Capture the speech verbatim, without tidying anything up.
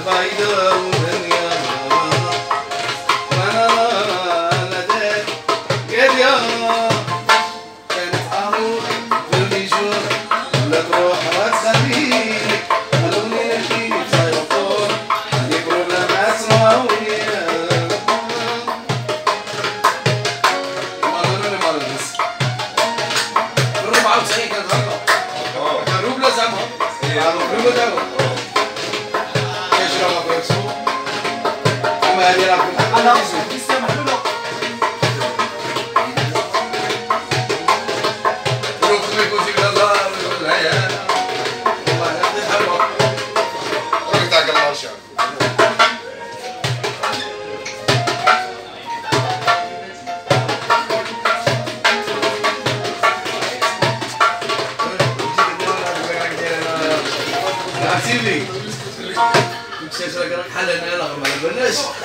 فايدة ودنيا وانا ناديت قد يا كانت اروح بالميجور ولا تروح وتخليني خلوني نحكي تايفون عندي بروبلام اسمعوني أربعة وتسعين كانت هلا كان روبلا زعما روبلا دابا كيشرب فرنسو وما هادي راه انا يسمح له روح ما يكونش كذا الله العيال والله هذه حلوه راك تاع الله شاف عرفتيني كنت شايف راك حل انا لا ما بلاش